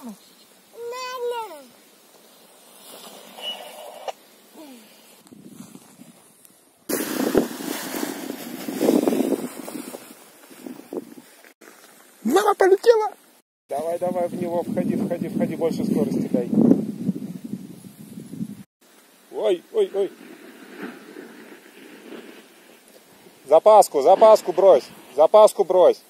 сверху. Мама полетела! Давай, давай в него, входи, входи, входи, больше скорости дай. Ой, ой, ой. Запаску, запаску брось, запаску брось.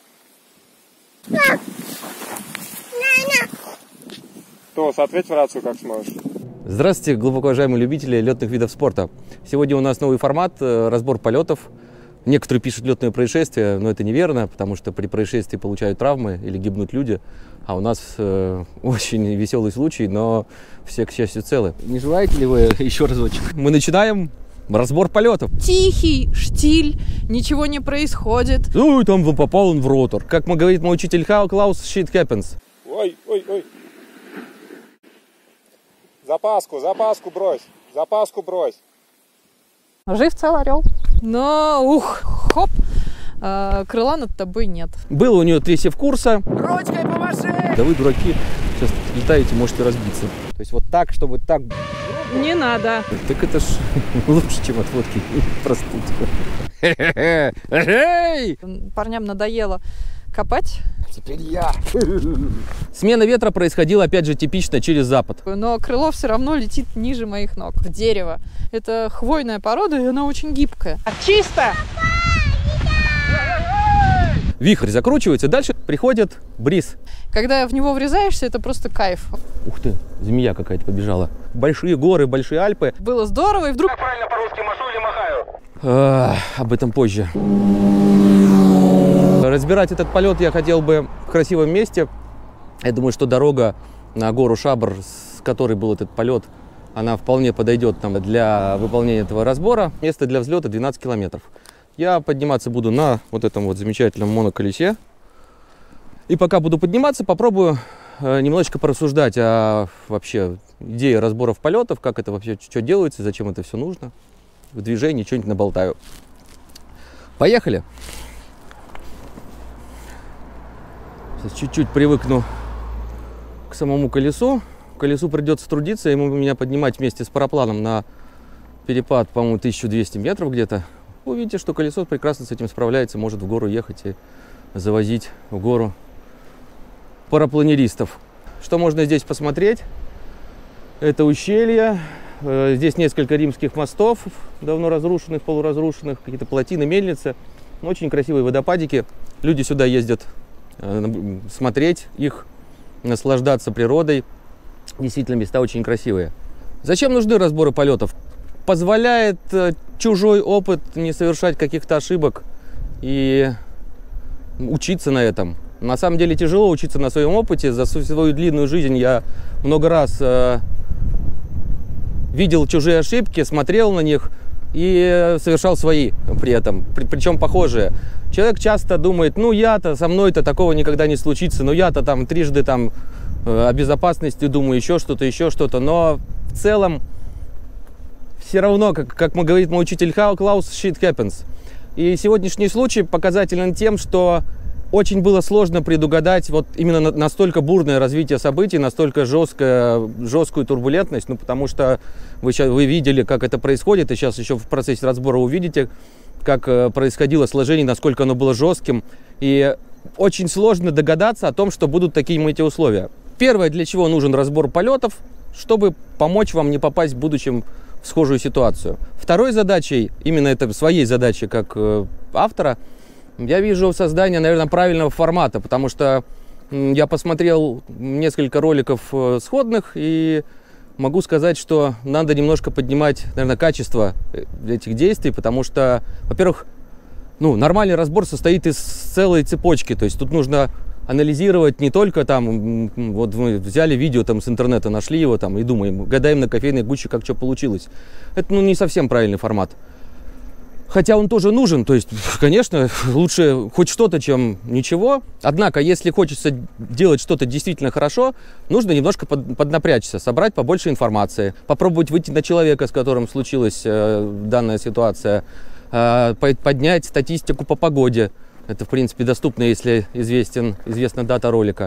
Тос, ответь в рацию, как сможешь. Здравствуйте, глубоко уважаемые любители летных видов спорта. Сегодня у нас новый формат, разбор полетов. Некоторые пишут летные происшествия, но это неверно, потому что при происшествии получают травмы или гибнут люди. А у нас очень веселый случай, но все, к счастью, целы. Не желаете ли вы еще разочек? Мы начинаем разбор полетов. Тихий штиль, ничего не происходит. Ну, и там попал он в ротор. Как говорит мой учитель Клаус, shit happens. Ой, ой, ой. Запаску, запаску брось, запаску брось. Жив цел орел. Но, хоп, крыла над тобой нет. Было у нее 3 севкурса. Ручкой помаши! Да вы, дураки, сейчас летаете, можете разбиться. То есть вот так, чтобы так... Не надо. Так это ж лучше, чем от водки простудка. Парням надоело копать. Теперь я. Смена ветра происходила, опять же, типично через запад. Но крыло все равно летит ниже моих ног. Дерево. Это хвойная порода, и она очень гибкая. Чисто! Вихрь закручивается, дальше приходит бриз. Когда в него врезаешься, это просто кайф. Ух ты, змея какая-то побежала. Большие горы, большие Альпы. Было здорово, и вдруг... Как правильно по-русски, машу или махаю? Об этом позже. Разбирать этот полет я хотел бы в красивом месте. Я думаю, что дорога на гору Шабр, с которой был этот полет, она вполне подойдет нам для выполнения этого разбора. Место для взлета 12 километров. Я подниматься буду на вот этом вот замечательном моноколесе. И пока буду подниматься, попробую немножечко порассуждать о вообще идее разборов полетов, как это вообще, что делается, зачем это все нужно. В движении что-нибудь наболтаю. Поехали! Сейчас чуть-чуть привыкну к самому колесу. Колесу придется трудиться, ему меня поднимать вместе с парапланом на перепад, по-моему, 1200 метров где-то. Увидите, что колесо прекрасно с этим справляется, может в гору ехать и завозить в гору парапланеристов. Что можно здесь посмотреть? Это ущелье. Здесь несколько римских мостов, давно разрушенных, полуразрушенных, какие-то плотины, мельницы. Очень красивые водопадики. Люди сюда ездят смотреть их, наслаждаться природой. Действительно, места очень красивые. Зачем нужны разборы полетов? Позволяет чужой опыт не совершать каких-то ошибок и учиться на этом. На самом деле тяжело учиться на своем опыте. За свою длинную жизнь я много раз видел чужие ошибки, смотрел на них и совершал свои при этом, причем похожие. Человек часто думает, ну я-то, со мной-то такого никогда не случится, ну я-то там трижды там о безопасности думаю, еще что-то, но в целом все равно, как говорит мой учитель Клаус, shit happens. И сегодняшний случай показателен тем, что очень было сложно предугадать вот именно настолько бурное развитие событий, жесткую турбулентность, ну потому что вы видели, как это происходит, и сейчас еще в процессе разбора увидите, как происходило сложение, насколько оно было жестким. И очень сложно догадаться о том, что будут такие метеоусловия. Первое, для чего нужен разбор полетов, чтобы помочь вам не попасть в будущем в схожую ситуацию. Второй задачей, именно это своей задачей как автора, я вижу создание, наверное, правильного формата, потому что я посмотрел несколько роликов сходных и могу сказать, что надо немножко поднимать, наверное, качество этих действий, потому что, во-первых, нормальный разбор состоит из целой цепочки, то есть тут нужно анализировать не только там, вот мы взяли видео там с интернета, нашли его там и думаем, гадаем на кофейной гуще, как что получилось. Это, не совсем правильный формат. Хотя он тоже нужен, то есть, конечно, лучше хоть что-то, чем ничего. Однако, если хочется делать что-то действительно хорошо, нужно немножко поднапрячься, собрать побольше информации, попробовать выйти на человека, с которым случилась данная ситуация, поднять статистику по погоде. Это, в принципе, доступно, если известна дата ролика.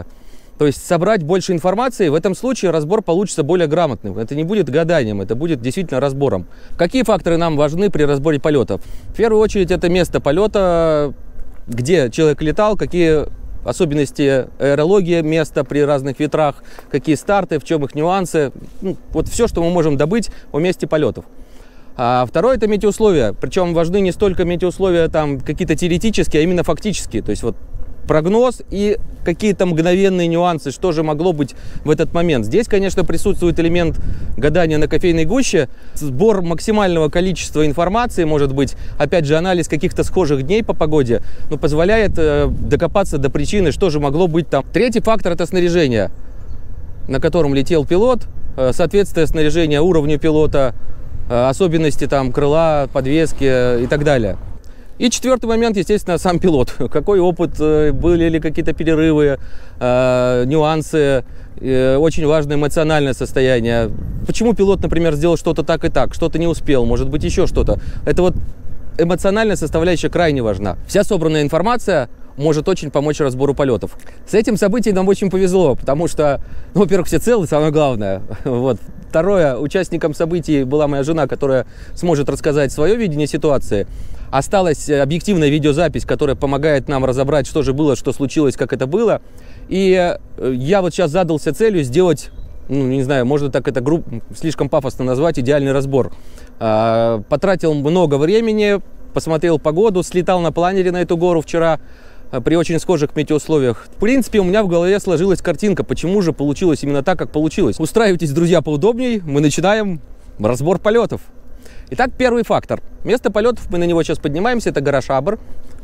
То есть собрать больше информации, в этом случае разбор получится более грамотным. Это не будет гаданием, это будет действительно разбором. Какие факторы нам важны при разборе полетов? В первую очередь это место полета, где человек летал, какие особенности аэрологии места при разных ветрах, какие старты, в чем их нюансы. Ну, вот все, что мы можем добыть о месте полетов. А второе — это метеоусловия. Причем важны не столько метеоусловия там какие-то теоретические, а именно фактические. То есть вот прогноз и какие-то мгновенные нюансы, что же могло быть в этот момент. Здесь, конечно, присутствует элемент гадания на кофейной гуще, сбор максимального количества информации, может быть, опять же, анализ каких-то схожих дней по погоде, но позволяет докопаться до причины, что же могло быть там. Третий фактор — это снаряжение, на котором летел пилот, соответствие снаряжения уровню пилота, особенности там крыла, подвески и так далее. И четвертый момент, естественно, сам пилот. Какой опыт, были ли какие-то перерывы, нюансы, очень важное эмоциональное состояние. Почему пилот, например, сделал что-то так и так, что-то не успел, может быть, еще что-то. Это вот эмоциональная составляющая крайне важна. Вся собранная информация может очень помочь разбору полетов. С этим событием нам очень повезло, потому что, ну, во-первых, все целы, самое главное. Вот. Второе, участником событий была моя жена, которая сможет рассказать свое видение ситуации. Осталась объективная видеозапись, которая помогает нам разобрать, что же было, что случилось, как это было. И я вот сейчас задался целью сделать, ну, не знаю, можно так это слишком пафосно назвать, идеальный разбор. Потратил много времени, посмотрел погоду, слетал на планере на эту гору вчера при очень схожих метеоусловиях. В принципе, у меня в голове сложилась картинка, почему же получилось именно так, как получилось. Устраивайтесь, друзья, поудобней, мы начинаем разбор полетов. Итак, первый фактор. Место полетов, мы на него сейчас поднимаемся, это гора Шабр.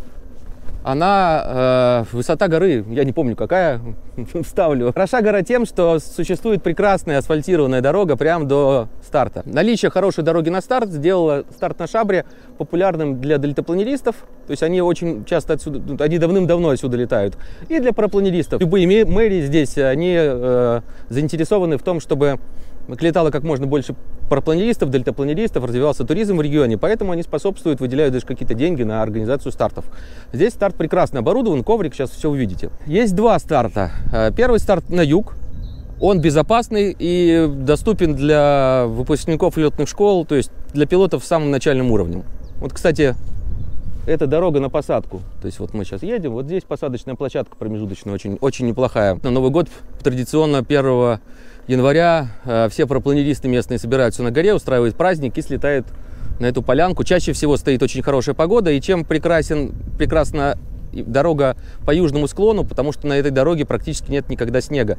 Она, высота горы, я не помню какая, вставлю. Хороша гора тем, что существует прекрасная асфальтированная дорога прямо до старта. Наличие хорошей дороги на старт сделало старт на Шабре популярным для дельтапланеристов. То есть они очень часто отсюда, они давным-давно отсюда летают. И для парапланеристов. Любые мэрии здесь, они заинтересованы в том, чтобы летало как можно больше парапланеристов, дельтапланеристов, развивался туризм в регионе, поэтому они способствуют, выделяют даже какие-то деньги на организацию стартов. Здесь старт прекрасно оборудован, коврик, сейчас все увидите. Есть два старта. Первый старт на юг, он безопасный и доступен для выпускников летных школ, то есть для пилотов с самым начальным уровнем. Вот, кстати, это дорога на посадку. То есть вот мы сейчас едем, вот здесь посадочная площадка промежуточная, очень неплохая. На Новый год традиционно 1 января все парапланеристы местные собираются на горе, устраивают праздник и слетают на эту полянку. Чаще всего стоит очень хорошая погода, и чем прекрасна дорога по южному склону, потому что на этой дороге практически нет никогда снега.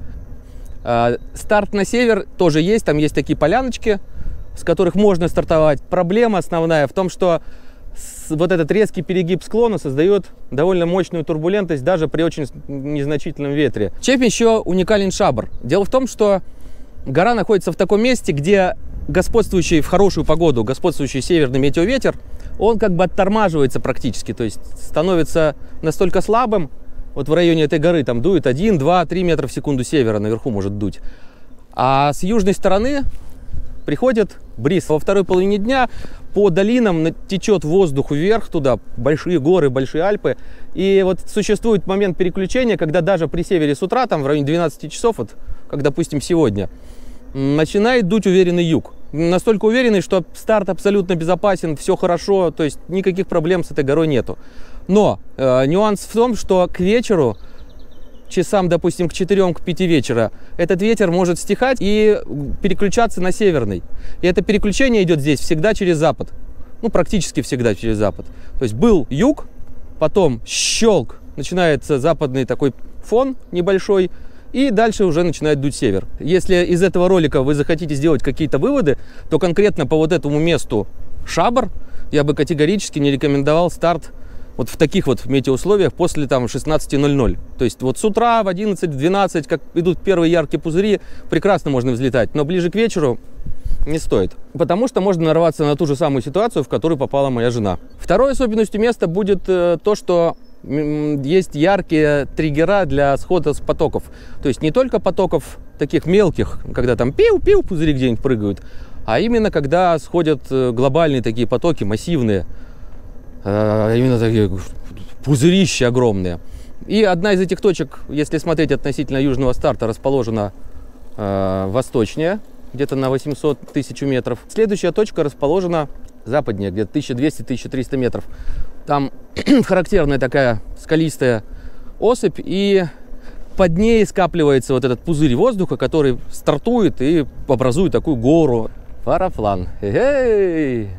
Старт на север тоже есть, там есть такие поляночки, с которых можно стартовать. Проблема основная в том, что вот этот резкий перегиб склона создает довольно мощную турбулентность даже при очень незначительном ветре. Чем еще уникален Шабр? Дело в том, что гора находится в таком месте, где господствующий в хорошую погоду, господствующий северный метеоветер, он как бы оттормаживается практически, то есть становится настолько слабым, вот в районе этой горы там дует 1, 2, 3 метра в секунду севера, наверху может дуть. А с южной стороны приходит бриз. Во второй половине дня по долинам течет воздух вверх туда, большие горы, большие Альпы. И вот существует момент переключения, когда даже при севере с утра, там в районе 12 часов, вот, как допустим сегодня, начинает дуть уверенный юг. Настолько уверенный, что старт абсолютно безопасен, все хорошо, то есть никаких проблем с этой горой нету. Но нюанс в том, что к вечеру, часам, допустим, к 4-5 вечера, этот ветер может стихать и переключаться на северный. И это переключение идет здесь всегда через запад. Ну, практически всегда через запад. То есть был юг, потом щелк, начинается западный такой фон небольшой, и дальше уже начинает дуть север. Если из этого ролика вы захотите сделать какие-то выводы, то конкретно по вот этому месту Шабр я бы категорически не рекомендовал старт вот в таких вот метеоусловиях после там 16:00. То есть вот с утра в 11-12, как идут первые яркие пузыри, прекрасно можно взлетать, но ближе к вечеру не стоит, потому что можно нарваться на ту же самую ситуацию, в которую попала моя жена. Второй особенностью места будет то, что есть яркие триггера для схода с потоков. То есть не только потоков таких мелких, когда там пиу-пиу пузыри где-нибудь прыгают, а именно когда сходят глобальные такие потоки, массивные, именно такие пузырища огромные. И одна из этих точек, если смотреть относительно южного старта, расположена восточнее, где-то на 800-1000 метров. Следующая точка расположена западнее, где-то 1200-1300 метров. Там характерная такая скалистая осыпь, и под ней скапливается вот этот пузырь воздуха, который стартует и образует такую гору. Параплан. Эй!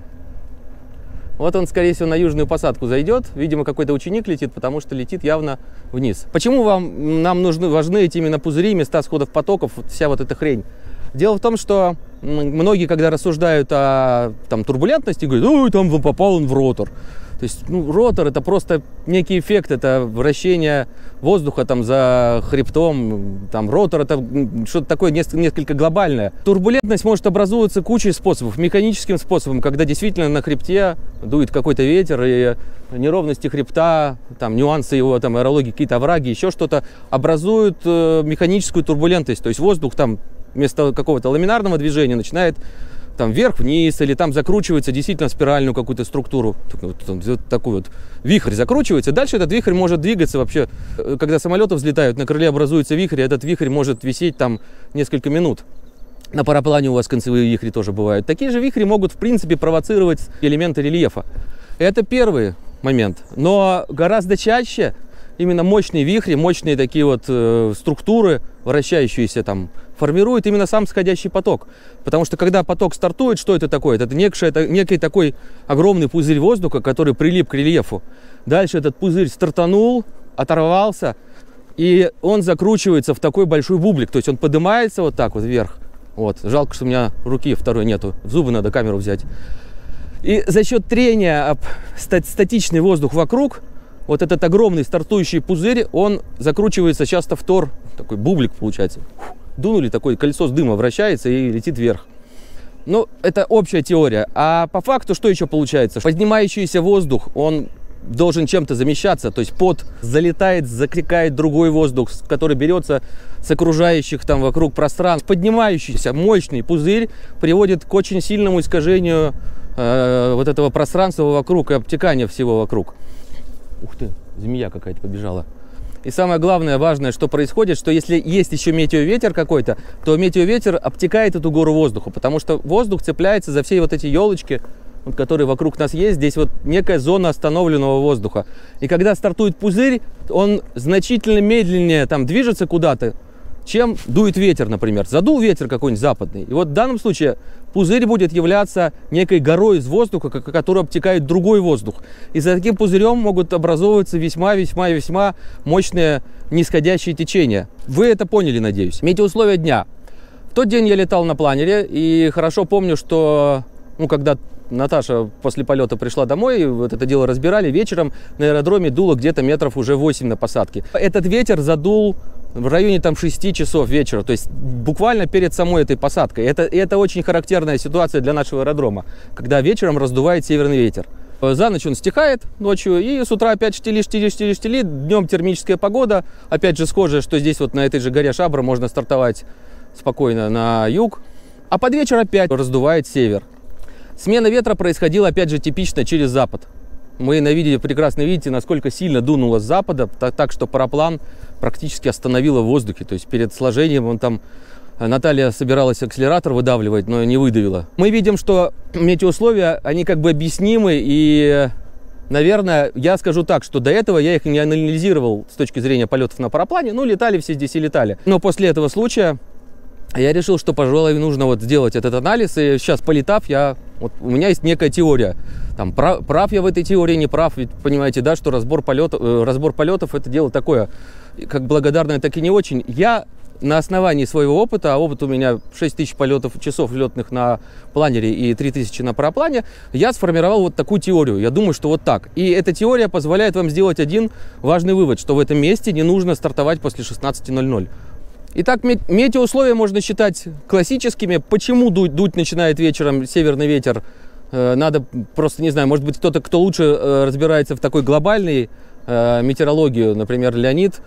Вот он, скорее всего, на южную посадку зайдет. Видимо, какой-то ученик летит, потому что летит явно вниз. Почему нам важны эти именно пузыри, места сходов потоков, вся вот эта хрень? Дело в том, что многие, когда рассуждают о турбулентности, говорят, ой, там попал он в ротор. То есть, ротор — это просто некий эффект, это вращение воздуха там за хребтом. Ротор — это что-то такое несколько глобальное. Турбулентность может образовываться кучей способов. Механическим способом, когда действительно на хребте дует какой-то ветер, и неровности хребта, нюансы его аэрологии, какие-то овраги, еще что-то образуют механическую турбулентность. То есть воздух вместо какого-то ламинарного движения начинает вверх-вниз, или закручивается действительно в спиральную какую-то структуру. Такой вот вихрь закручивается. Дальше этот вихрь может двигаться вообще. Когда самолеты взлетают, на крыле образуется вихрь, и этот вихрь может висеть несколько минут. На параплане у вас концевые вихри тоже бывают. Такие же вихри могут, в принципе, провоцировать элементы рельефа. Это первый момент. Но гораздо чаще именно мощные вихри, мощные такие вот структуры, вращающиеся формирует именно сам сходящий поток. Потому что когда поток стартует, что это такое? Это некий такой огромный пузырь воздуха, который прилип к рельефу. Дальше этот пузырь стартанул, оторвался, и он закручивается в такой большой бублик. То есть он поднимается вот так вот вверх. Вот. Жалко, что у меня руки второй нету. В зубы надо камеру взять. И за счет трения об статичный воздух вокруг, вот этот огромный стартующий пузырь, он закручивается часто в тор. Такой бублик получается. Дунули, такое колесо с дыма вращается и летит вверх. Это общая теория. А по факту что еще получается? Поднимающийся воздух, он должен чем-то замещаться. То есть пот залетает, закрекает другой воздух, который берется с окружающих вокруг пространств. Поднимающийся мощный пузырь приводит к очень сильному искажению вот этого пространства вокруг и обтекания всего вокруг. Ух ты, змея какая-то побежала. И самое главное, важное, что происходит, что если есть еще метеоветер какой-то, то метеоветер обтекает эту гору воздуха, потому что воздух цепляется за все вот эти елочки, которые вокруг нас есть. Здесь вот некая зона остановленного воздуха. И когда стартует пузырь, он значительно медленнее движется куда-то, чем дует ветер, например. Задул ветер какой-нибудь западный. И вот в данном случае пузырь будет являться некой горой из воздуха, которая обтекает другой воздух. И за таким пузырем могут образовываться весьма мощные нисходящие течения. Вы это поняли, надеюсь. Метеоусловия дня. В тот день я летал на планере, и хорошо помню, что когда Наташа после полета пришла домой, вот это дело разбирали, вечером на аэродроме дуло где-то метров уже 8 на посадке. Этот ветер задул в районе 6 часов вечера, то есть буквально перед самой этой посадкой. Это очень характерная ситуация для нашего аэродрома, когда вечером раздувает северный ветер. За ночь он стихает ночью, и с утра опять штили. Днем термическая погода, опять же схожая, что здесь вот на этой же горе Шабра можно стартовать спокойно на юг. А под вечер опять раздувает север. Смена ветра происходила опять же типично через запад. Мы на видео прекрасно видите, насколько сильно дунуло с запада, так что параплан практически остановило в воздухе. То есть перед сложением Наталья собиралась акселератор выдавливать, но не выдавила. Мы видим, что метеоусловия, они объяснимы, и, наверное, я скажу так, что до этого я их не анализировал с точки зрения полетов на параплане. Летали все здесь и летали. Но после этого случая я решил, что, пожалуй, нужно сделать этот анализ. И сейчас, полетав, у меня есть некая теория. Прав я в этой теории, не прав. Ведь понимаете, да, что разбор полетов это дело такое, как благодарное, так и не очень. Я на основании своего опыта, а опыт у меня 6000 часов летных на планере и 3000 на параплане, я сформировал вот такую теорию. Я думаю, что вот так. И эта теория позволяет вам сделать один важный вывод, что в этом месте не нужно стартовать после 16:00. Итак, метеоусловия можно считать классическими. Почему дуть начинает вечером северный ветер? Надо просто, не знаю, может быть, кто-то, кто лучше разбирается в такой глобальной метеорологии, например, Леонид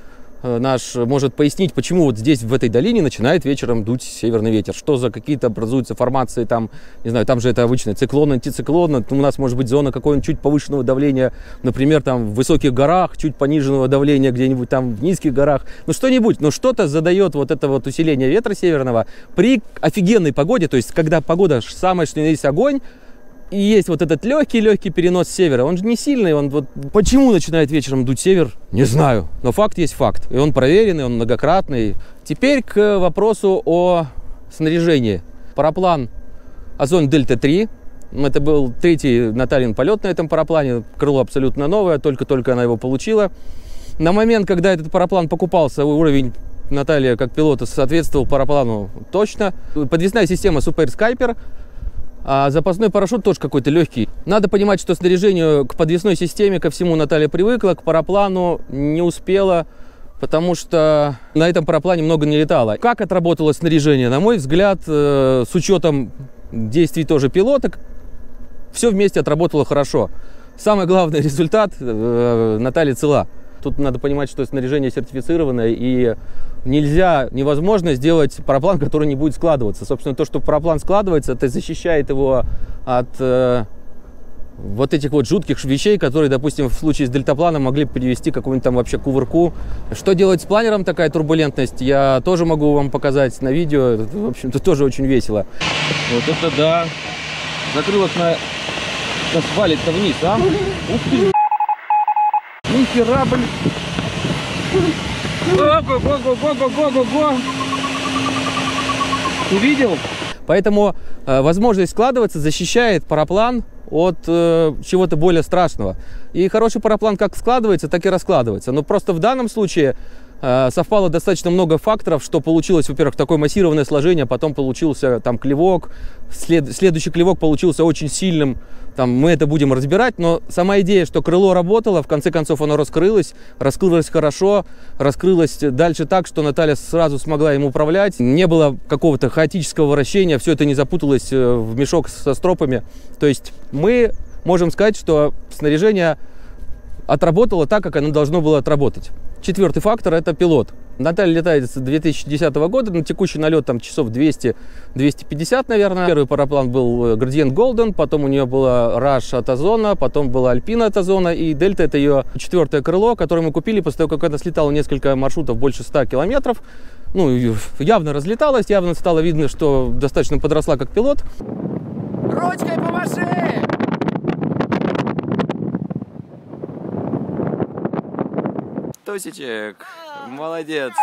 наш может пояснить, почему вот здесь, в этой долине, начинает вечером дуть северный ветер. Что за какие-то образуются формации там, не знаю, там же это обычно циклон, антициклон. У нас может быть зона какого-нибудь чуть повышенного давления, например, там в высоких горах, чуть пониженного давления где-нибудь там в низких горах. Ну что-нибудь, но что-то задает вот это вот усиление ветра северного при офигенной погоде, то есть когда погода самая, что ни на есть огонь, и есть вот этот легкий перенос с севера. Он же не сильный, он вот... Почему начинает вечером дуть север, не знаю. Но факт есть факт. И он проверенный, он многократный. Теперь к вопросу о снаряжении. Параплан Озон Дельта-3. Это был третий Натальин полет на этом параплане. Крыло абсолютно новое, только-только она его получила. На момент, когда этот параплан покупался, уровень Натальи как пилота соответствовал параплану точно. Подвесная система Super Skyper. А запасной парашют тоже какой-то легкий. Надо понимать, что снаряжению к подвесной системе, ко всему Наталья привыкла, к параплану не успела, потому что на этом параплане много не летала. Как отработало снаряжение? На мой взгляд, с учетом действий тоже пилота, все вместе отработало хорошо. Самый главный результат – Наталья цела. Тут надо понимать, что снаряжение сертифицированное, и невозможно сделать параплан, который не будет складываться. Собственно, то, что параплан складывается, это защищает его от вот этих вот жутких вещей, которые, допустим, в случае с дельтапланом могли привести к какому-нибудь там вообще кувырку. Что делать с планером, такая турбулентность, я тоже могу вам показать на видео. Это, в общем-то, тоже очень весело. Вот это да. Закрылок нас валит-то вниз, а? Ух ты! Нихера, блин! Ого-го-го-го-го-го-го! Увидел? Поэтому возможность складываться защищает параплан от чего-то более страшного. И хороший параплан как складывается, так и раскладывается. Но просто в данном случае совпало достаточно много факторов, что получилось, во-первых, такое массированное сложение, потом получился там клевок, следующий клевок получился очень сильным, там мы это будем разбирать, но сама идея, что крыло работало, в конце концов оно раскрылось хорошо, раскрылось дальше так, что Наталья сразу смогла им управлять, не было какого-то хаотического вращения, все это не запуталось в мешок со стропами, то есть мы можем сказать, что снаряжение отработало так, как оно должно было отработать. Четвертый фактор – это пилот. Наталья летает с 2010 года, на текущий налет там часов 200-250, наверное. Первый параплан был Gradient Golden, потом у нее была Rush от Озона, потом была Alpina от Озона, и Дельта – это ее четвертое крыло, которое мы купили после того, как она слетала несколько маршрутов, больше 100 километров. Ну, явно разлеталась, явно стало видно, что достаточно подросла как пилот. Ручкой помаши! Тусичек, молодец.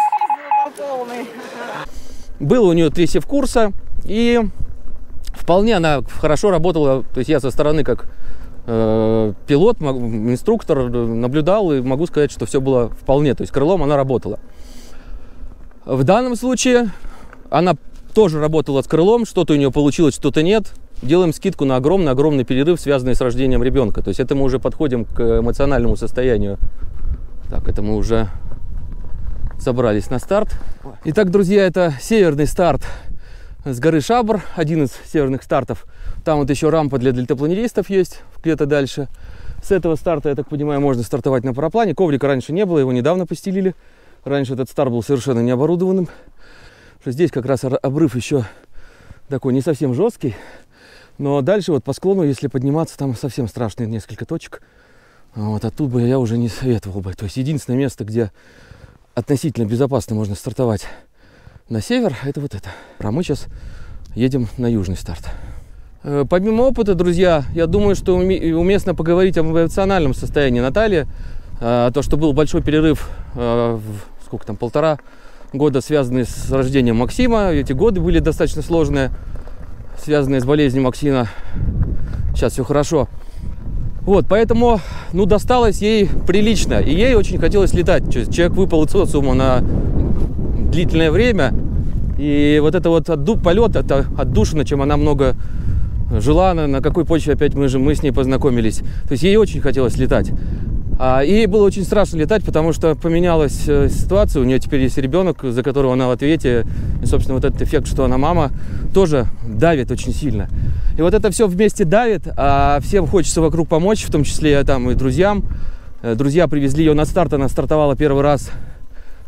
Было у нее 3 севкурса, и вполне она хорошо работала. То есть я со стороны как пилот, инструктор наблюдал и могу сказать, что все было вполне. То есть крылом она работала. В данном случае она тоже работала с крылом. Что-то у нее получилось, что-то нет. Делаем скидку на огромный перерыв, связанный с рождением ребенка. То есть это мы уже подходим к эмоциональному состоянию. Так, это мы уже собрались на старт. Итак, друзья, это северный старт с горы Шабр, один из северных стартов. Там вот еще рампа для дельтапланеристов есть, где-то дальше. С этого старта, я так понимаю, можно стартовать на параплане. Коврика раньше не было, его недавно постелили. Раньше этот старт был совершенно необорудованным. Здесь как раз обрыв еще такой не совсем жесткий. Но дальше вот по склону, если подниматься, там совсем страшные несколько точек. Вот оттуда бы я уже не советовал бы. То есть единственное место, где относительно безопасно можно стартовать на север, это вот это. А мы сейчас едем на южный старт. Помимо опыта, друзья, я думаю, что уместно поговорить об эмоциональном состоянии Натальи. То, что был большой перерыв, сколько там, 1,5 года, связанный с рождением Максима. Эти годы были достаточно сложные, связанные с болезнью Максима. Сейчас все хорошо. Вот, поэтому, ну, досталось ей прилично, и ей очень хотелось летать. Человек выпал из социума на длительное время, и вот это вот полет, это отдушина, чем она много жила, на какой почве опять мы с ней познакомились. То есть ей очень хотелось летать. И ей было очень страшно летать, потому что поменялась ситуация. У нее теперь есть ребенок, за которого она в ответе. И, собственно, вот этот эффект, что она мама, тоже давит очень сильно. И вот это все вместе давит, а всем хочется вокруг помочь, в том числе там и друзьям. Друзья привезли ее на старт, она стартовала первый раз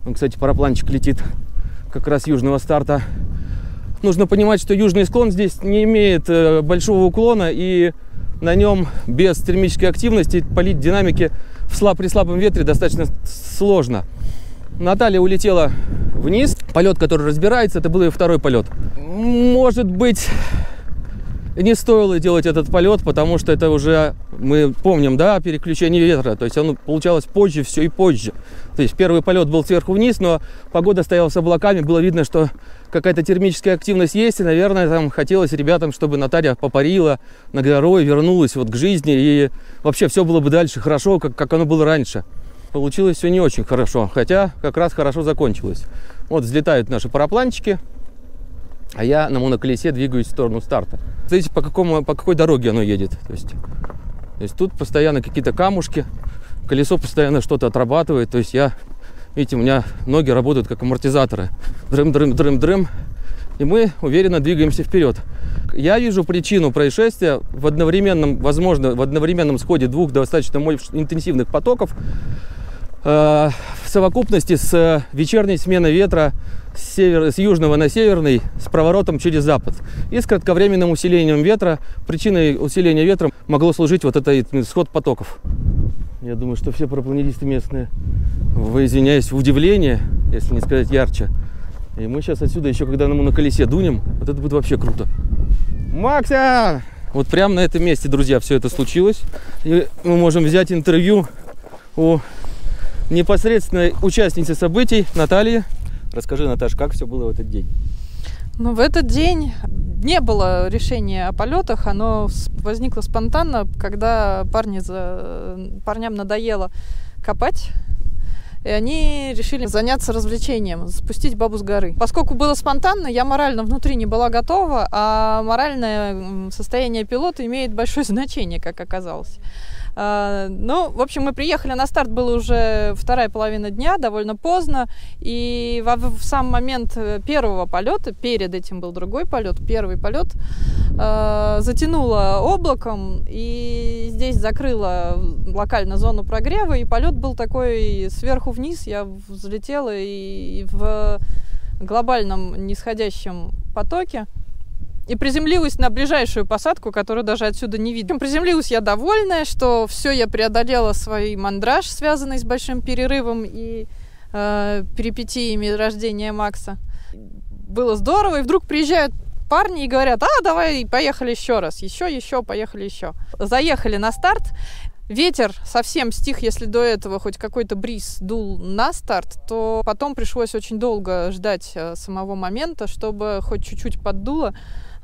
Он, кстати, парапланчик летит как раз южного старта. Нужно понимать, что южный склон здесь не имеет большого уклона, и на нем без термической активности полить динамики при слабом ветре достаточно сложно. Наталья улетела вниз. Полет, который разбирается, это был ее второй полет. Может быть, не стоило делать этот полет, потому что это уже, мы помним, да, переключение ветра. То есть оно получалось позже, все и позже. То есть первый полет был сверху вниз, но погода стояла с облаками. Было видно, что какая-то термическая активность есть. И, наверное, там хотелось ребятам, чтобы Наталья попарила над горой, вернулась вот к жизни. И вообще все было бы дальше хорошо, как оно было раньше. Получилось все не очень хорошо, хотя как раз хорошо закончилось. Вот взлетают наши парапланчики, а я на моноколесе двигаюсь в сторону старта. Смотрите, по какой дороге оно едет. То есть тут постоянно какие-то камушки, колесо постоянно что-то отрабатывает. То есть видите, у меня ноги работают как амортизаторы. Дрым-дрым-дрым-дрым. И мы уверенно двигаемся вперед. Я вижу причину происшествия в одновременном сходе двух достаточно интенсивных потоков. В совокупности с вечерней сменой ветра с южного на северный, с поворотом через запад и с кратковременным усилением ветра. Причиной усиления ветра могло служить вот этот сход потоков. Я думаю, что все парапланеристы местные, извиняюсь, в удивлении, если не сказать ярче. И мы сейчас отсюда еще, когда на колесе дунем, вот это будет вообще круто. Макса! Вот прямо на этом месте, друзья, все это случилось. И мы можем взять интервью у непосредственной участницы событий Натальи. Расскажи, Наташа, как все было в этот день? Ну, в этот день не было решения о полетах, оно возникло спонтанно, когда парням надоело копать, и они решили заняться развлечением, спустить бабу с горы. Поскольку было спонтанно, я морально внутри не была готова, а моральное состояние пилота имеет большое значение, как оказалось. Ну, в общем, мы приехали на старт, было уже вторая половина дня, довольно поздно, и в сам момент первого полета, перед этим был другой полет, первый полет, затянуло облаком, и здесь закрыло локально зону прогрева, и полет был такой сверху вниз, я взлетела и в глобальном нисходящем потоке. И приземлилась на ближайшую посадку, которую даже отсюда не видно. Приземлилась я довольная, что все, я преодолела свой мандраж, связанный с большим перерывом и перипетиями рождения Макса. Было здорово, и вдруг приезжают парни и говорят: давай, поехали еще раз, еще, поехали еще. Заехали на старт. Ветер совсем стих, если до этого хоть какой-то бриз дул на старт, то потом пришлось очень долго ждать самого момента, чтобы хоть чуть-чуть поддуло.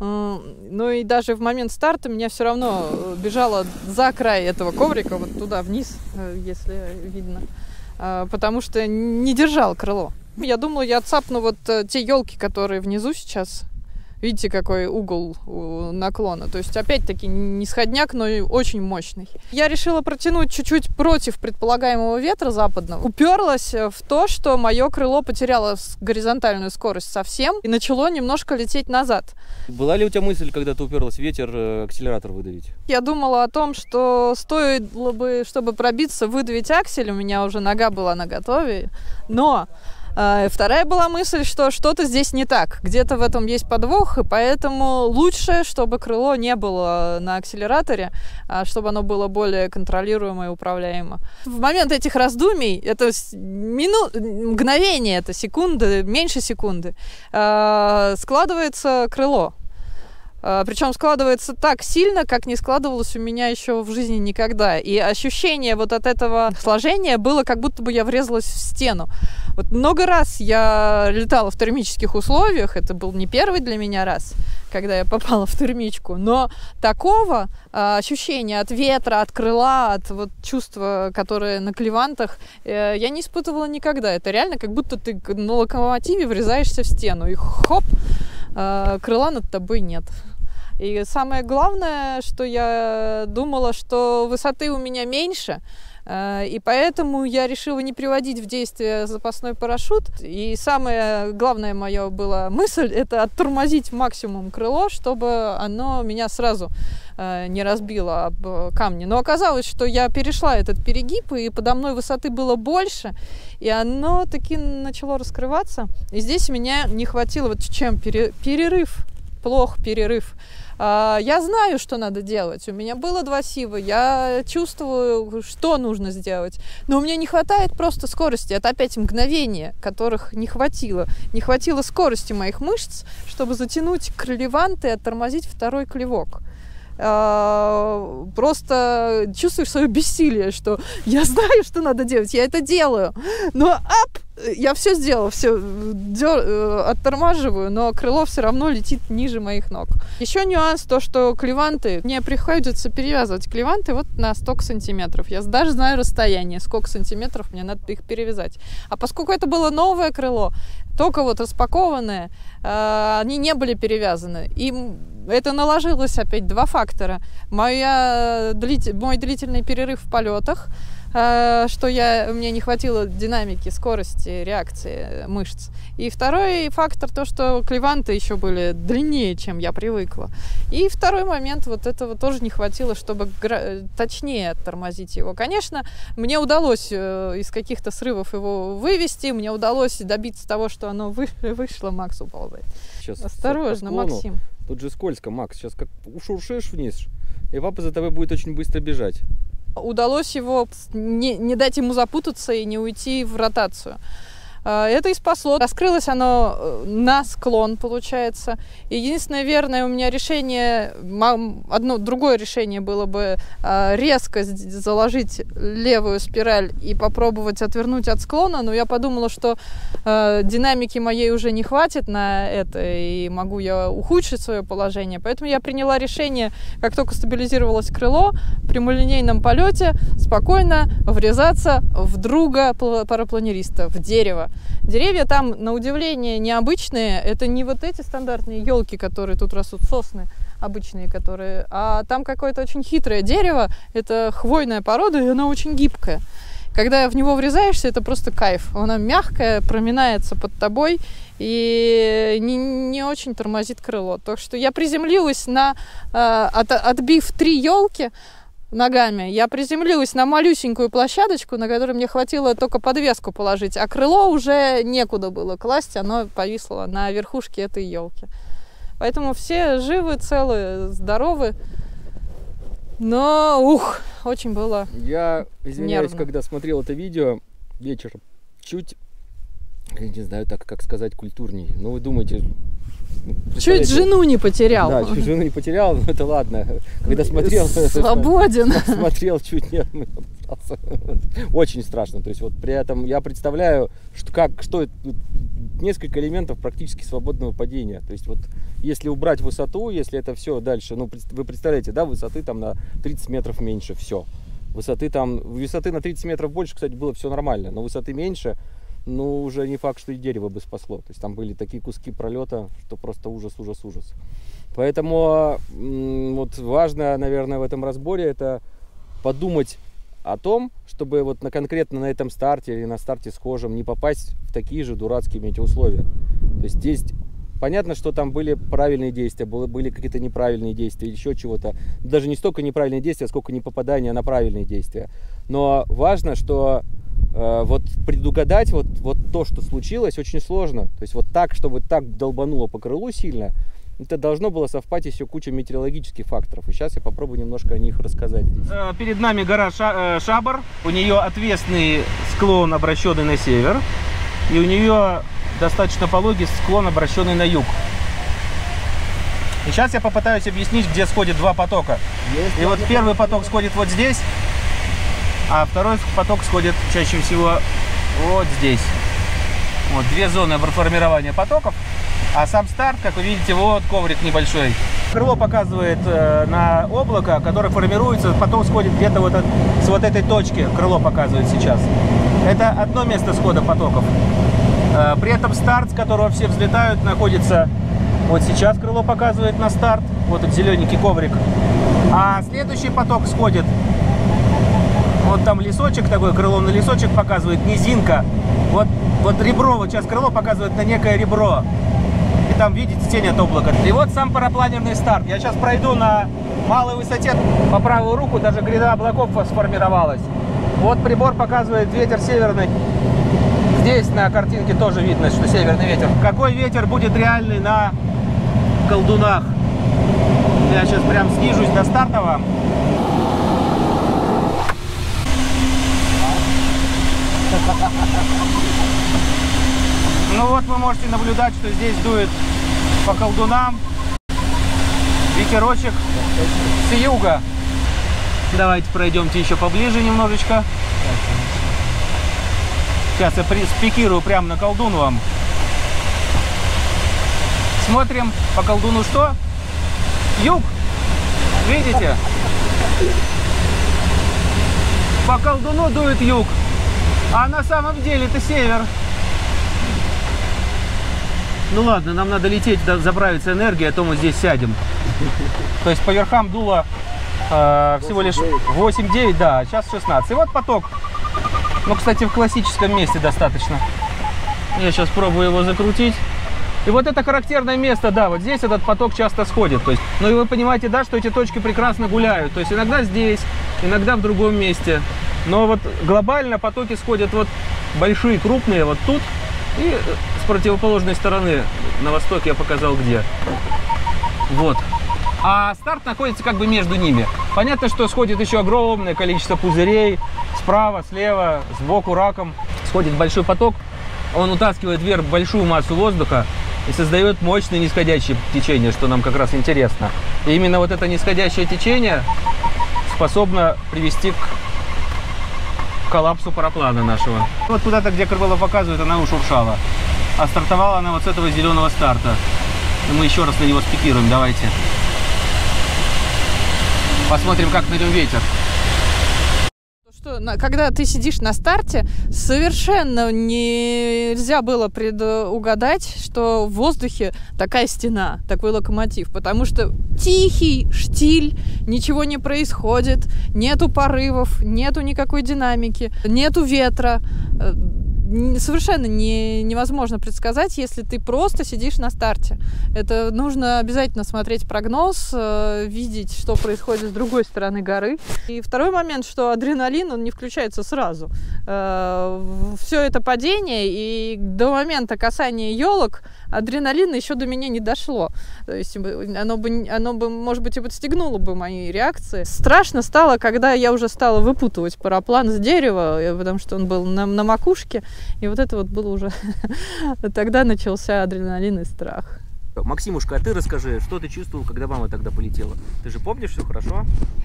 Ну и даже в момент старта меня все равно бежало за край этого коврика, вот туда вниз, если видно, потому что не держал крыло. Я думала, я цапну вот те елки, которые внизу сейчас. Видите, какой угол наклона. То есть, опять-таки, нисходняк, но и очень мощный. Я решила протянуть чуть-чуть против предполагаемого ветра западного. Уперлась в то, что мое крыло потеряло горизонтальную скорость совсем и начало немножко лететь назад. Была ли у тебя мысль, когда ты уперлась в ветер, акселератор выдавить? Я думала о том, что стоило бы, чтобы пробиться, выдавить аксель. У меня уже нога была наготове. Но вторая была мысль, что что-то здесь не так. Где-то в этом есть подвох, и поэтому лучше, чтобы крыло не было на акселераторе, а чтобы оно было более контролируемо и управляемо. В момент этих раздумий, это мгновение, это секунды, меньше секунды, складывается крыло. Причем складывается так сильно, как не складывалось у меня еще в жизни никогда. И ощущение вот от этого сложения было, как будто бы я врезалась в стену. Вот много раз я летала в термических условиях, это был не первый для меня раз, когда я попала в термичку, но такого ощущения от ветра, от крыла, от вот чувства, которое на клевантах, я не испытывала никогда. Это реально как будто ты на локомотиве врезаешься в стену, и хоп, крыла над тобой нет. И самое главное, что я думала, что высоты у меня меньше, И поэтому я решила не приводить в действие запасной парашют. И самая главная моя была мысль — это оттормозить максимум крыло, чтобы оно меня сразу не разбило об камни. Но оказалось, что я перешла этот перегиб, и подо мной высоты было больше, и оно таки начало раскрываться. И здесь меня не хватило, вот чем перерыв, плох перерыв. Я знаю, что надо делать. У меня было 2 сива, я чувствую, что нужно сделать. Но у меня не хватает просто скорости. Это опять мгновения, которых не хватило. Не хватило скорости моих мышц, чтобы затянуть крылевант и оттормозить второй клевок. Просто чувствуешь свое бессилие, что я знаю, что надо делать, я это делаю. Но я все сделала, все оттормаживаю, но крыло все равно летит ниже моих ног. Еще нюанс то, что клеванты, мне приходится перевязывать клеванты вот на столько сантиметров. Я даже знаю расстояние, сколько сантиметров мне надо их перевязать. А поскольку это было новое крыло, только вот распакованное, они не были перевязаны. И это наложилось опять 2 фактора. Мой длительный перерыв в полетах, что мне не хватило динамики, скорости, реакции мышц. И второй фактор, то, что клеванты еще были длиннее, чем я привыкла. И второй момент, вот этого тоже не хватило, чтобы точнее оттормозить его. Конечно, мне удалось из каких-то срывов его вывести, мне удалось добиться того, что оно вышло. Макс уползает. Сейчас осторожно, Максим. Тут же скользко, Макс. Сейчас как ушуршишь вниз, и папа за тобой будет очень быстро бежать. Удалось его не дать ему запутаться и не уйти в ротацию. Это и спасло. Раскрылось оно на склон, получается. Единственное верное у меня решение, другое решение было бы резко заложить левую спираль и попробовать отвернуть от склона, но я подумала, что динамики моей уже не хватит на это, и могу я ухудшить свое положение. Поэтому я приняла решение, как только стабилизировалось крыло, в прямолинейном полете спокойно врезаться в друга парапланериста, в дерево. Деревья там, на удивление, необычные. Это не вот эти стандартные елки, которые тут растут, сосны обычные, а там какое-то очень хитрое дерево. Это хвойная порода, и она очень гибкая. Когда в него врезаешься, это просто кайф. Она мягкая, проминается под тобой и не очень тормозит крыло. Так что я приземлилась отбив 3 елки ногами, я приземлилась на малюсенькую площадочку, на которой мне хватило только подвеску положить, а крыло уже некуда было класть, оно повисло на верхушке этой елки. Поэтому все живы, целы, здоровы, но очень было Я извиняюсь, нервно. когда смотрел это видео вечером, чуть, я не знаю, так как сказать, культурней. Ну, вы думаете... Чуть жену не потерял. Да, чуть жену не потерял, но это ладно. Когда смотрел... Свободен. Смотрел чуть не... Очень страшно. То есть вот при этом я представляю, что несколько элементов практически свободного падения. То есть вот если убрать высоту, если это все дальше, ну вы представляете, да, высоты там на 30 метров меньше, все. Высоты на 30 метров больше, кстати, было все нормально, но высоты меньше, ну уже не факт, что и дерево бы спасло. То есть там были такие куски пролета, что просто ужас. Поэтому вот важно, наверное, в этом разборе это подумать о том, чтобы вот конкретно на этом старте или на старте схожем не попасть в такие же дурацкие метеоусловия. То есть здесь понятно, что там были правильные действия, были какие-то неправильные действия, еще чего-то. Даже не столько неправильные действия, сколько не попадания на правильные действия. Но важно, что вот предугадать вот то, что случилось, очень сложно. То есть вот так, чтобы так долбануло по крылу сильно, это должно было совпасть еще куча метеорологических факторов. И сейчас я попробую немножко о них рассказать. Перед нами гора Шабар. У нее отвесный склон, обращенный на север. И у нее достаточно пологий склон, обращенный на юг. И сейчас я попытаюсь объяснить, где сходят 2 потока. И вот первый поток сходит вот здесь, а второй поток сходит чаще всего вот здесь. Вот 2 зоны формирования потоков. А сам старт, как вы видите, вот коврик небольшой. Крыло показывает на облако, которое формируется, потом сходит где-то вот с вот этой точки. Крыло показывает сейчас. Это одно место схода потоков. При этом старт, с которого все взлетают, находится вот сейчас. Крыло показывает на старт. Вот этот зелененький коврик. А следующий поток сходит Вот там лесочек такой, крыло на лесочек показывает, низинка. Вот ребро, вот сейчас крыло показывает на некое ребро. И там, видите, тень от облака. И вот сам парапланерный старт. Я сейчас пройду на малой высоте. По правую руку даже гряда облаков сформировалась. Вот прибор показывает ветер северный. Здесь на картинке тоже видно, что северный ветер. Какой ветер будет реальный на колдунах? Я сейчас прям снижусь до стартового. Ну вот вы можете наблюдать, что здесь дует по колдунам ветерочек с юга. Давайте пройдемте еще поближе немножечко. Сейчас я спикирую прямо на колдун вам. Смотрим по колдуну что? Юг. Видите? По колдуну дует юг. А на самом деле это север. Ну ладно, нам надо лететь, заправиться энергией, а то мы здесь сядем. То есть по верхам дуло всего лишь 8-9, да, сейчас 16. И вот поток. Ну, кстати, в классическом месте достаточно. Я сейчас пробую его закрутить. И вот это характерное место, да, вот здесь этот поток часто сходит. То есть, ну и вы понимаете, да, что эти точки прекрасно гуляют. То есть иногда здесь, иногда в другом месте. Но вот глобально потоки сходят вот большие, крупные, вот тут. И с противоположной стороны, на востоке я показал где. Вот. А старт находится как бы между ними. Понятно, что сходит еще огромное количество пузырей. Справа, слева, сбоку раком. Сходит большой поток. Он утаскивает вверх большую массу воздуха и создает мощное нисходящее течение, что нам как раз интересно. И именно вот это нисходящее течение способно привести к коллапсу параплана нашего. Вот куда-то, где крыло показывает, она ушуршала. А стартовала она вот с этого зеленого старта. И мы еще раз на него спикируем. Давайте. Посмотрим, как на нем ветер. Что, когда ты сидишь на старте, совершенно нельзя было предугадать, что в воздухе такая стена, такой локомотив, потому что тихий штиль, ничего не происходит, нету порывов, нету никакой динамики, нету ветра. Совершенно невозможно предсказать, если ты просто сидишь на старте. Это нужно обязательно смотреть прогноз, видеть, что происходит с другой стороны горы. И второй момент, что адреналин, он не включается сразу. Все это падение, и до момента касания елок адреналина еще до меня не дошло. То есть оно бы, может быть, и подстегнуло бы мои реакции. Страшно стало, когда я уже стала выпутывать параплан с дерева, потому что он был на макушке. И вот это вот было уже... Тогда начался адреналин и страх. Максимушка, а ты расскажи, что ты чувствовал, когда мама тогда полетела? Ты же помнишь все хорошо?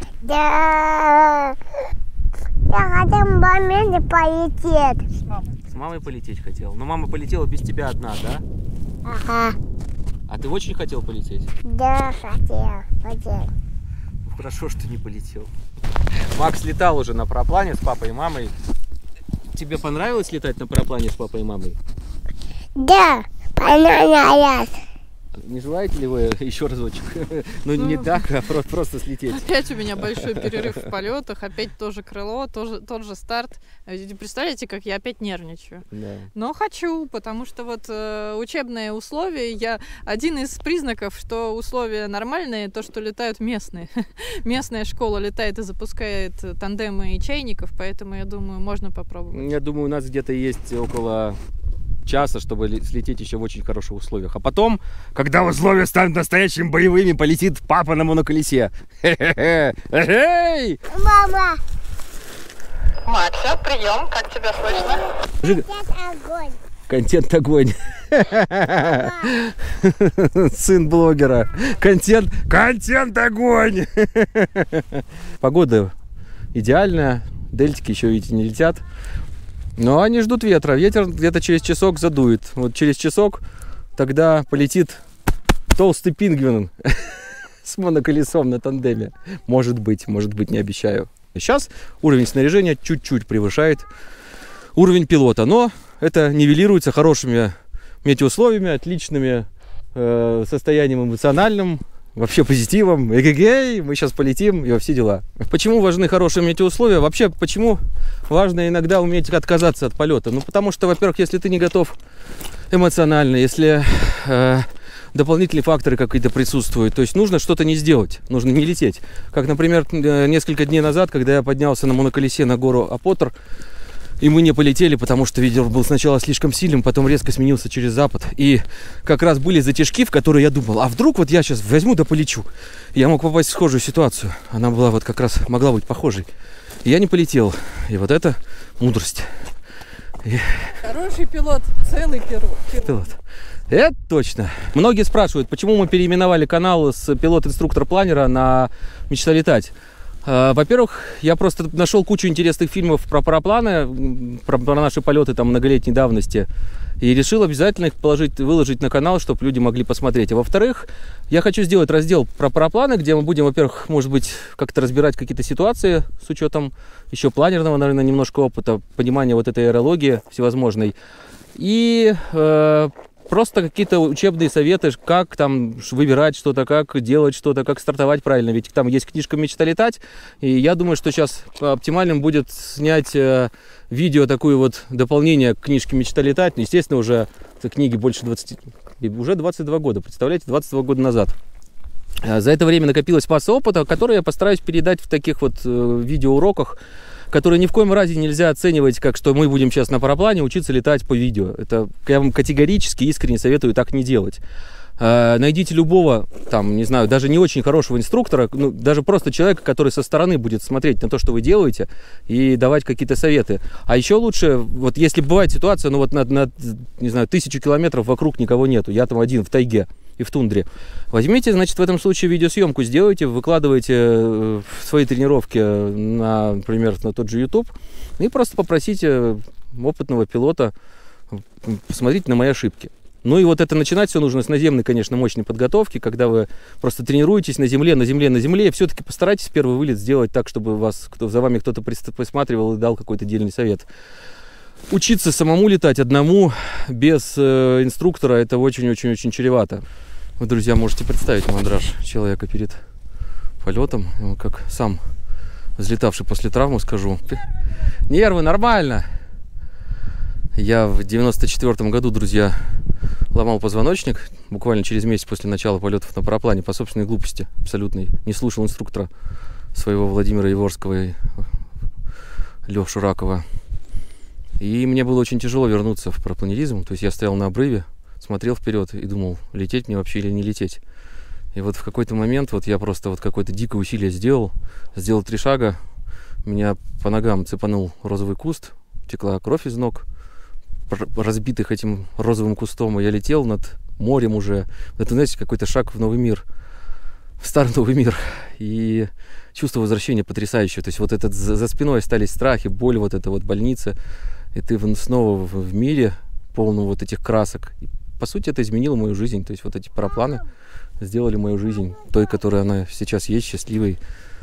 Да. Я хотел маме полететь. С мамой полететь хотел? Но мама полетела без тебя одна, да? Ага. А ты очень хотел полететь? Да, хотел. Хорошо, что не полетел. Макс летал уже на параплане с папой и мамой. Тебе понравилось летать на параплане с папой и мамой? Да, понравилось. Не желаете ли вы еще разочек? Ну не так, а просто слететь. Опять у меня большой перерыв в полетах, опять тоже крыло, тот же старт. Представляете, как я опять нервничаю? Да. Но хочу, потому что вот учебные условия, один из признаков, что условия нормальные, то, что летают местные. Местная школа летает и запускает тандемы и чайников, поэтому я думаю, можно попробовать. Я думаю, у нас где-то есть около часа, чтобы слететь еще в очень хороших условиях. А потом, когда условия станут настоящими боевыми, полетит папа на моноколесе. Эй! Мама! Макса, прием, как тебя слышно? Контент огонь. Контент огонь. Сын блогера. Контент огонь. Погода идеальная. Дельтики еще, видите, не летят. Но они ждут ветра. Ветер где-то через часок задует. Вот через часок тогда полетит толстый пингвин с моноколесом на тандеме. Может быть, не обещаю. Сейчас уровень снаряжения чуть-чуть превышает уровень пилота. Но это нивелируется хорошими метеоусловиями, отличными состоянием эмоциональным. вообще позитивом. Эгегей, мы сейчас полетим и во все дела. Почему важны хорошие метеоусловия? Вообще, почему важно иногда уметь отказаться от полета? Ну, потому что, во-первых, если ты не готов эмоционально, если дополнительные факторы какие-то присутствуют, то есть нужно что-то не сделать, нужно не лететь. Как, например, несколько дней назад, когда я поднялся на моноколесе на гору Апотер, и мы не полетели, потому что ветер был сначала слишком сильным, потом резко сменился через запад. И как раз были затяжки, в которые я думал, а вдруг вот я сейчас возьму да полечу. Я мог попасть в схожую ситуацию. Она была вот как раз, могла быть похожей. И я не полетел. И вот это мудрость. Хороший пилот, целый пилот. Это точно. Многие спрашивают, почему мы переименовали канал с пилот-инструктор-планера на «Мечта летать». Во-первых, я просто нашел кучу интересных фильмов про парапланы, про наши полеты там многолетней давности, и решил обязательно их выложить на канал, чтобы люди могли посмотреть. А во-вторых, я хочу сделать раздел про парапланы, где мы будем, во-первых, может быть, как-то разбирать какие-то ситуации с учетом еще планерного, наверное, немножко опыта, понимания вот этой аэрологии всевозможной. И просто какие-то учебные советы, как там выбирать что-то, как делать что-то, как стартовать правильно. Ведь там есть книжка «Мечта летать», и я думаю, что сейчас оптимальным будет снять видео, такое вот дополнение к книжке «Мечта летать». Естественно, уже книге больше 20, уже 22 года, представляете, 22 года назад. За это время накопилась масса опыта, который я постараюсь передать в таких вот видеоуроках, которые ни в коем разе нельзя оценивать, как что мы будем сейчас на параплане учиться летать по видео. Это я вам категорически искренне советую так не делать. Найдите любого, там, не знаю, даже не очень хорошего инструктора, ну, даже просто человека, который со стороны будет смотреть на то, что вы делаете, и давать какие-то советы. А еще лучше, вот если бывает ситуация, ну вот не знаю, 1000 километров вокруг никого нету, я там один в тайге и в тундре. Возьмите, значит, в этом случае видеосъемку сделайте, выкладывайте свои тренировки, например, на тот же YouTube, и просто попросите опытного пилота посмотреть на мои ошибки. Ну и вот это начинать все нужно с наземной, конечно, мощной подготовки, когда вы просто тренируетесь на земле, и все-таки постарайтесь первый вылет сделать так, чтобы за вами кто-то присматривал и дал какой-то дельный совет. Учиться самому летать одному, без инструктора, это очень-очень-очень чревато. Вы, друзья, можете представить мандраж человека перед полетом, как сам взлетавший после травмы скажу. Нервы, нормально. Я в 94 году, друзья, ломал позвоночник, буквально через месяц после начала полетов на параплане, по собственной глупости абсолютной. Не слушал инструктора своего Владимира Еворского и Лешу Ракова. И мне было очень тяжело вернуться в парапланеризм. То есть я стоял на обрыве, смотрел вперед и думал, лететь мне вообще или не лететь. И вот в какой-то момент вот я просто вот какое-то дикое усилие сделал 3 шага, меня по ногам цепанул розовый куст, текла кровь из ног, разбитых этим розовым кустом, и я летел над морем уже. Это, знаете, какой-то шаг в новый мир, в старый новый мир. И чувство возвращения потрясающее. То есть вот этот за спиной остались страхи, боль, вот эта вот больница, и ты снова в мире полном вот этих красок. И, по сути, это изменило мою жизнь. То есть вот эти парапланы сделали мою жизнь той, которая она сейчас есть, счастливой.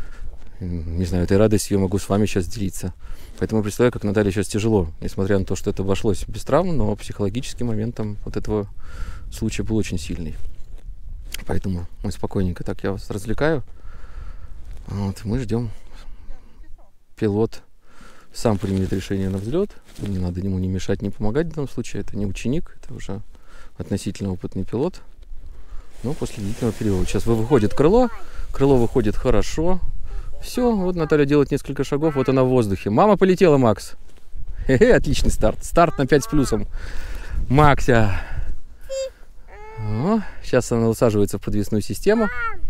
Не знаю, этой радостью я могу с вами сейчас делиться. Поэтому представляю, как Наталье сейчас тяжело, несмотря на то, что это обошлось без травм, но психологический момент там вот этого случая был очень сильный. Поэтому мы спокойненько так я вас развлекаю. Вот, мы ждем. Пилот сам примет решение на взлет. Не надо ему не мешать, не помогать в данном случае. Это не ученик, это уже относительно опытный пилот. Но после длительного периода. Сейчас выходит крыло. Крыло выходит хорошо. Все, вот Наталья делает несколько шагов, вот она в воздухе. Мама полетела, Макс. Хе-хе, отличный старт. Старт на 5 с плюсом. Макся. О, сейчас она усаживается в подвесную систему.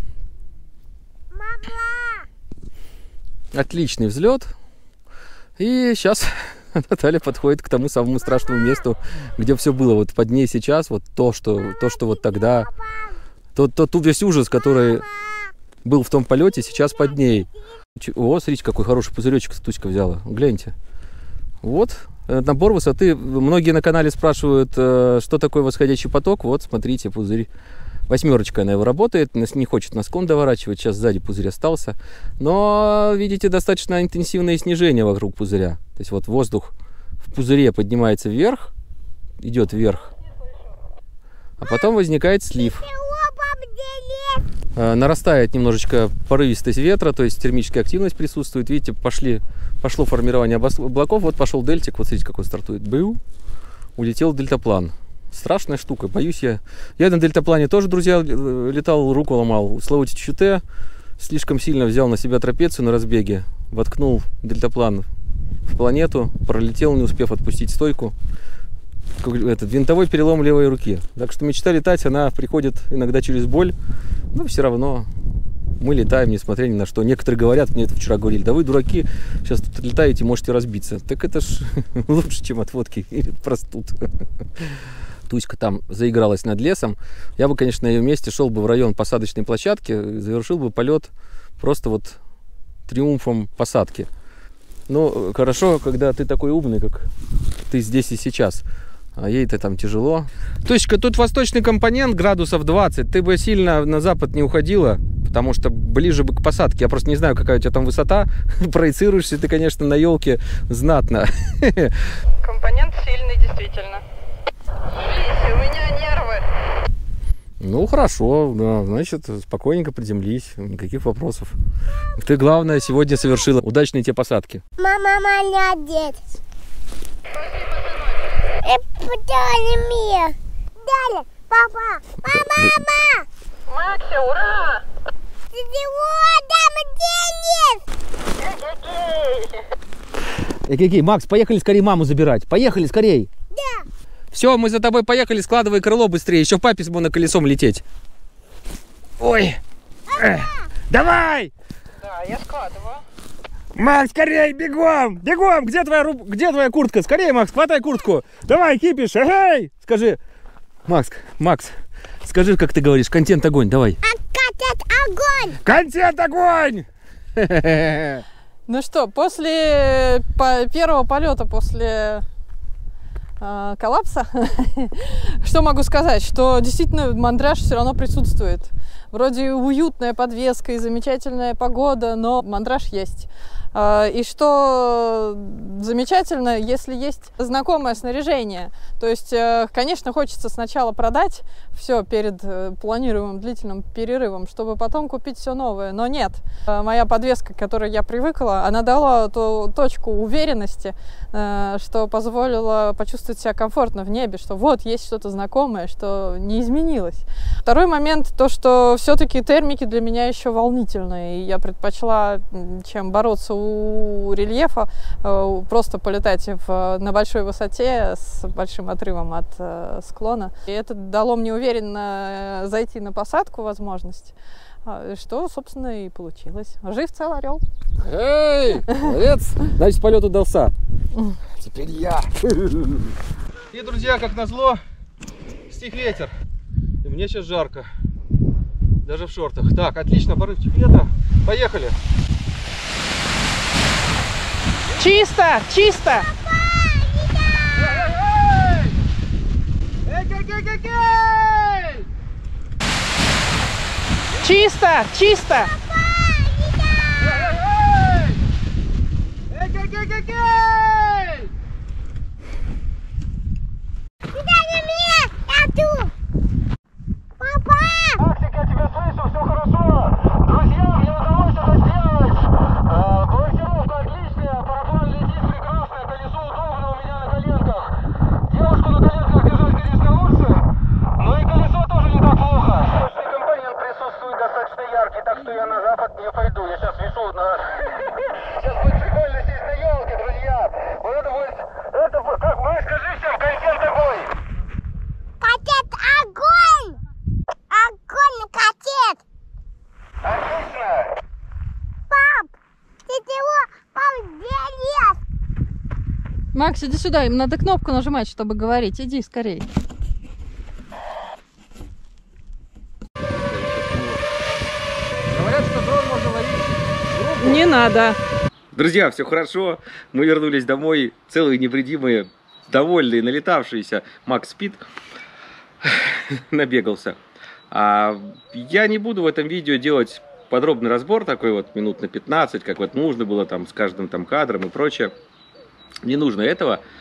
Отличный взлет. И сейчас Наталья подходит к тому самому страшному месту, где все было вот под ней сейчас. Вот то, что вот тогда. Тот весь ужас, который был в том полете, сейчас под ней. О, смотрите, какой хороший пузыречек Туська взяла. Гляньте. Вот, набор высоты. Многие на канале спрашивают, что такое восходящий поток. Вот, смотрите, пузырь. 8, она его работает, не хочет на склон доворачивать. Сейчас сзади пузырь остался. Но, видите, достаточно интенсивное снижение вокруг пузыря. То есть вот воздух в пузыре поднимается вверх, идет вверх. А потом возникает слив. Нарастает немножечко порывистость ветра, то есть термическая активность присутствует. Видите, пошло формирование облаков. Вот пошел дельтик, вот смотрите, как он стартует. Быу, улетел дельтаплан. Страшная штука, боюсь я. Я на дельтаплане тоже, друзья, летал, руку ломал. Славути чуть-чуть, слишком сильно взял на себя трапецию на разбеге. Воткнул дельтаплан в планету, пролетел, не успев отпустить стойку. Винтовой перелом левой руки. Так что мечта летать, она приходит иногда через боль. Но все равно мы летаем, несмотря ни на что. Некоторые говорят, мне это вчера говорили: да вы, дураки, сейчас тут летаете, можете разбиться. Так это ж лучше, чем от водки или от простуд. Туська там заигралась над лесом. Я бы, конечно, на ее месте шел бы в район посадочной площадки, завершил бы полет просто вот триумфом посадки. Но хорошо, когда ты такой умный, как ты здесь и сейчас. А ей-то там тяжело. Тучка, тут восточный компонент градусов 20. Ты бы сильно на запад не уходила, потому что ближе бы к посадке. Я просто не знаю, какая у тебя там высота. Проецируешься ты, конечно, на елке знатно. Компонент сильный, действительно. Видите, у меня нервы. Ну, хорошо, да, значит, спокойненько приземлись, никаких вопросов. Ты, главное, сегодня совершила удачные те посадки. Мама, молодец. Далее, папа, мама. Макси, ура! Эй, Макс, поехали скорее маму забирать. Поехали скорей. Да. Все, мы за тобой поехали, складывай крыло быстрее. Еще папе можно колесом лететь. Ой. Давай! Да, я складываю. Макс, скорей, бегом! Бегом! Где твоя куртка? Скорее, Макс, хватай куртку. Давай, кипиш, эй! Скажи. Макс, скажи, как ты говоришь, контент огонь, давай. Контент огонь! Контент огонь! Ну что, после первого полета, после коллапса, что могу сказать, что действительно мандраж все равно присутствует. Вроде уютная подвеска и замечательная погода, но мандраж есть. И что замечательно, если есть знакомое снаряжение. То есть, конечно, хочется сначала продать все перед планируемым длительным перерывом, чтобы потом купить все новое. Но нет. Моя подвеска, к которой я привыкла, она дала ту точку уверенности, что позволило почувствовать себя комфортно в небе, что вот есть что-то знакомое, что не изменилось. Второй момент, то, что все-таки термики для меня еще волнительные. И я предпочла, чем бороться у рельефа, просто полетать на большой высоте с большим отрывом от склона. И это дало мне уверенно зайти на посадку, возможность, что, собственно, и получилось. Жив цел орел. Эй, молодец! Значит, полет удался. Теперь я. И, друзья, как назло, стих ветер. И мне сейчас жарко. Даже в шортах. Так, отлично, порывчик ветра. Поехали. Чисто! Чисто! Чисто! Чисто! Максик, я тебя слышу, все хорошо. Друзья, мне удалось это сделать. Балансировка отличная, параплан летит прекрасно, колесо удобно у меня на коленках. Девушку на коленках держать, конечно, лучше, но и колесо тоже не так плохо. Мощный компонент присутствует достаточно яркий, так что я на запад не пойду. Я сейчас вешу на... Сейчас будет прикольно сесть на елке, друзья. Вот это будет... Как мы, скажи всем, контент огонь. Контент огонь! Огонь, котет! Отлично. Пап, ты чего? Пап, где лес? Макс, иди сюда, им надо кнопку нажимать, чтобы говорить. Иди скорей. Говорят, что дрон можно ловить в руку. Не надо. Друзья, все хорошо. Мы вернулись домой целые, невредимые, довольные, налетавшиеся. Макс спит. Набегался. Я не буду в этом видео делать подробный разбор, такой вот минут на 15, как вот нужно было там с каждым там кадром и прочее. Не нужно этого.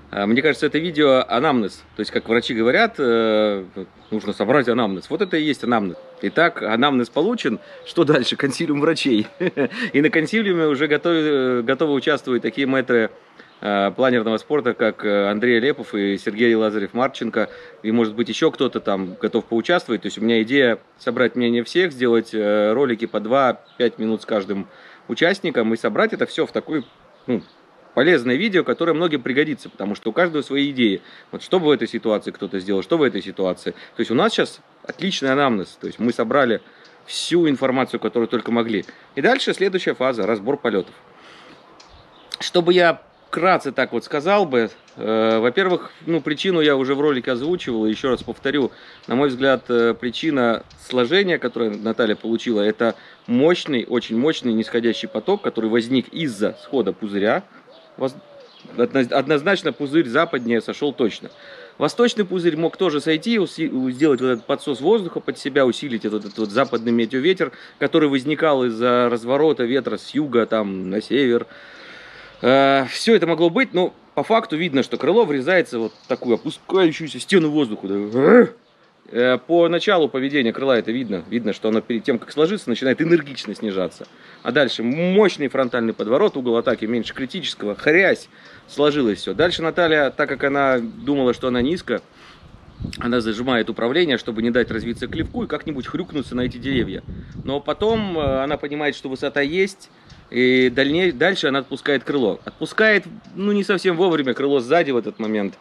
Мне кажется, это видео анамнез. То есть, как врачи говорят, нужно собрать анамнез. Вот это и есть анамнез. Итак, анамнез получен. Что дальше? Консилиум врачей. И на консилиуме уже готовы участвовать такие мэтры планерного спорта, как Андрей Лепов и Сергей Лазарев-Марченко. И, может быть, еще кто-то там готов поучаствовать. То есть, у меня идея собрать мнение всех, сделать ролики по 2-5 минут с каждым участником и собрать это все в такой, полезное видео, которое многим пригодится, потому что у каждого свои идеи. Вот что бы в этой ситуации кто-то сделал, что в этой ситуации. То есть у нас сейчас отличный анамнез, то есть мы собрали всю информацию, которую только могли. И дальше следующая фаза, разбор полетов. Чтобы я вкратце так вот сказал бы, во-первых, причину я уже в ролике озвучивал, и еще раз повторю, на мой взгляд, причина сложения, которое Наталья получила, это мощный, очень мощный нисходящий поток, который возник из-за схода пузыря. Однозначно пузырь западнее сошел точно. Восточный пузырь мог тоже сойти, сделать вот этот подсос воздуха под себя, усилить этот вот западный метеоветер, который возникал из-за разворота ветра с юга там на север. Все это могло быть, но по факту видно, что крыло врезается в вот такую опускающуюся стену воздуха. По началу поведения крыла это видно. Видно, что оно перед тем, как сложиться, начинает энергично снижаться. А дальше мощный фронтальный подворот, угол атаки меньше критического, хрясь, сложилось все. Дальше Наталья, так как она думала, что она низко, она зажимает управление, чтобы не дать развиться клевку и как-нибудь хрюкнуться на эти деревья. Но потом она понимает, что высота есть, и дальше она отпускает крыло. Отпускает, не совсем вовремя, крыло сзади в этот момент.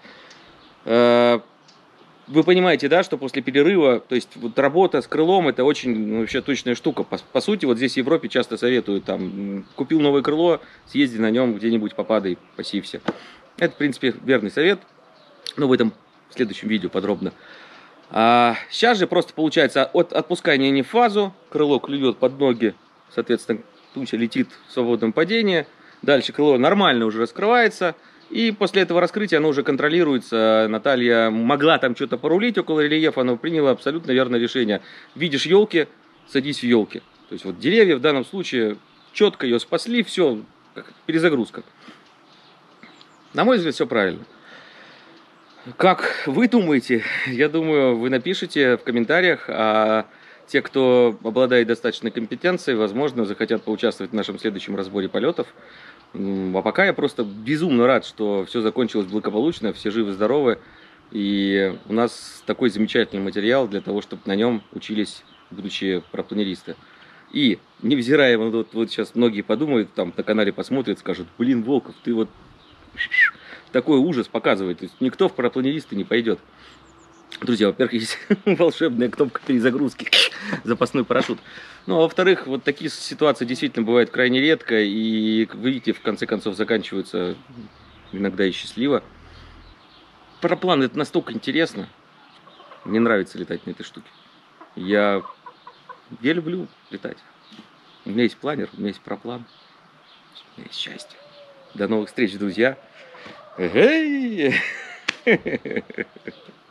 Вы понимаете, да, что после перерыва, то есть вот работа с крылом, это очень вообще точная штука. По сути, вот здесь в Европе часто советуют, там, купил новое крыло, съезди на нем где-нибудь, попадай, пасився. Это, в принципе, верный совет, но в этом в следующем видео подробно. Сейчас же просто получается от отпускания не в фазу, крыло клюет под ноги, соответственно, туча летит в свободном падении, дальше крыло нормально уже раскрывается. И после этого раскрытия оно уже контролируется. Наталья могла там что-то порулить около рельефа, но приняла абсолютно верное решение. Видишь елки, садись в елки. То есть вот деревья в данном случае четко ее спасли, все, как перезагрузка. На мой взгляд, все правильно. Как вы думаете? Я думаю, вы напишите в комментариях, а те, кто обладает достаточной компетенцией, возможно, захотят поучаствовать в нашем следующем разборе полетов. А пока я просто безумно рад, что все закончилось благополучно, все живы-здоровы. И у нас такой замечательный материал для того, чтобы на нем учились будущие парапланеристы. И, невзирая, вот сейчас многие подумают, там на канале посмотрят, скажут: блин, Волков, ты вот такой ужас показывает. То есть никто в парапланеристы не пойдет. Друзья, во-первых, есть волшебная кнопка перезагрузки, запасной парашют. Ну, а во-вторых, вот такие ситуации действительно бывают крайне редко. И, вы видите, в конце концов заканчиваются иногда и счастливо. Параплан — это настолько интересно. Мне нравится летать на этой штуке. Я люблю летать. У меня есть планер, у меня есть параплан. У меня есть счастье. До новых встреч, друзья. Эй!